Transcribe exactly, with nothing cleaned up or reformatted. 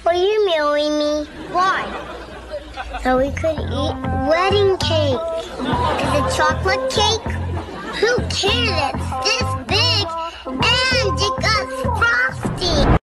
Well, you're marrying me. Why? So we could eat wedding cake. Is it chocolate cake? Who cares? It's this